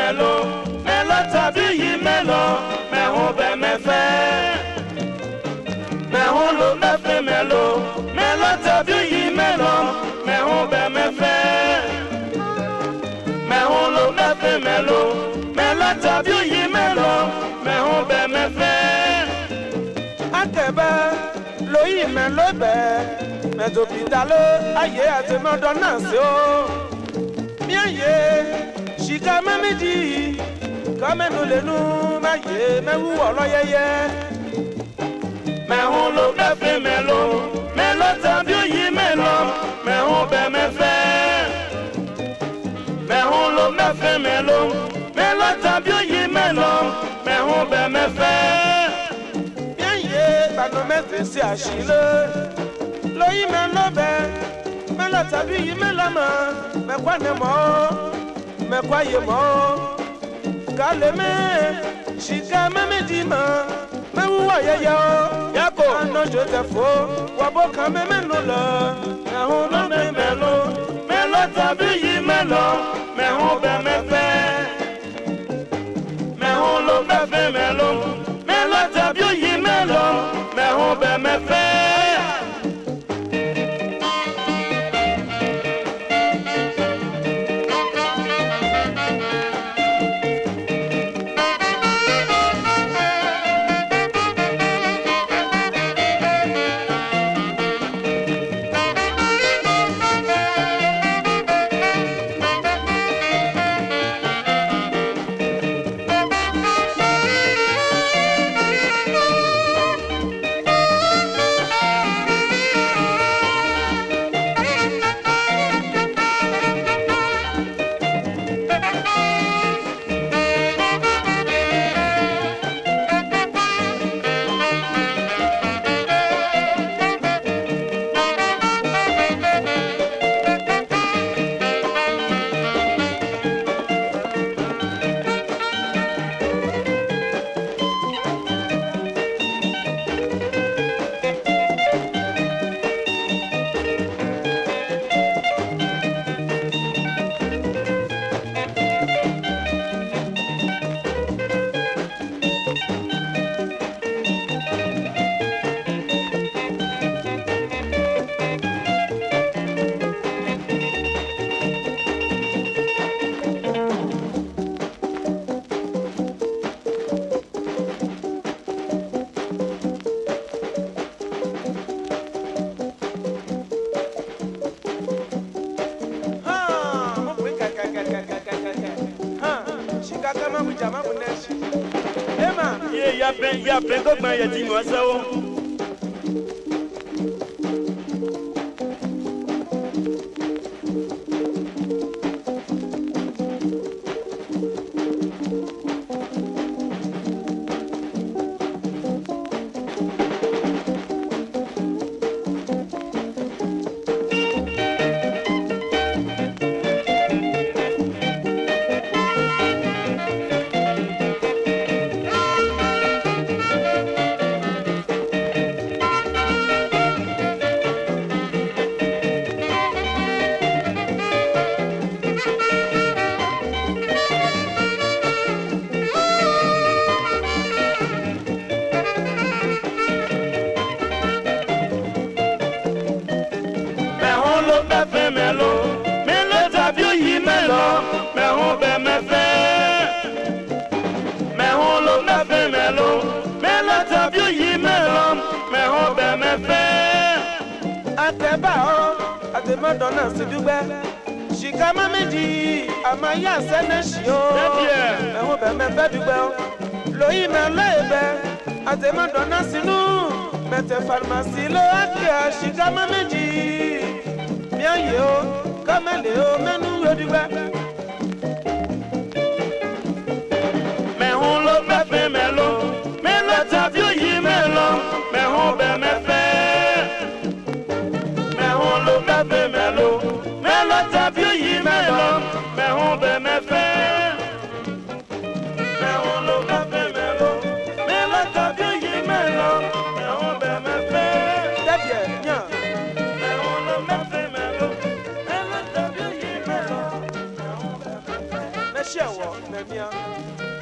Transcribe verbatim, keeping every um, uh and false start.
melo, melo tabi yi melo, me ho be me fe. Me ho lo me fe melo, melo tabi yi melo, me ho be me fe. Me ho lo me fe melo, melo tabi yi melo, me ho be me fe. Akeba lo yi melo be, me do pitalo aye ate mo dona se o. Mi aye shika mamidi kame no lenu ma ye me wu olo yeye. Me ho lo me fe melo, melo tabi yi melo, me ho be me fe. Me ho lo me fe melo, melo tabi yi melo, me ho be me fe. Yaye bano me fe si ashile. Lo yi melo be, melo tabi yi melo ma, me kwa ne mo, me kwa ye mo. Kale me shika mamidi ma. Me wa ye yo yako ano josefo wabo kame meno la me ho no me melo melo tabi yi melo me ho be me fe me ho lo me fe melo melo tabi yi melo me ho be me fe. Ya ben ya ben ko gban ye ti mo se o. Madonna sidugbe shika mamedi amaya seneshio me ho be me bedugbe loyi me lebe ate Madonna sinu mete pharmacie lo akia shika mamedi miaye o kamele o menu yodugbe me ho lo me fe melo me lo tabio yi melo me ho be me fe me ho lo me fe melo me lo tabio yi melo me ho be me fe me ho lo me fe melo me lo tabio yi melo me ho be me fe dadie nya me ho lo me fe melo me lo tabio yi melo me ho be me fe shewo na mia